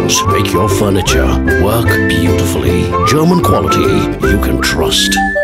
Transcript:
House. Make your furniture work beautifully. German quality you can trust.